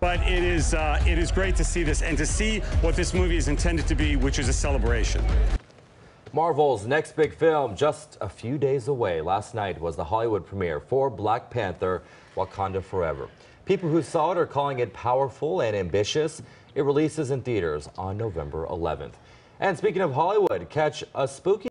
But it is great to see this and to see what this movie is intended to be, which is a celebration. Marvel's next big film just a few days away. Last night was the Hollywood premiere for Black Panther, Wakanda Forever. People who saw it are calling it powerful and ambitious. It releases in theaters on November 11th. And speaking of Hollywood, catch a spooky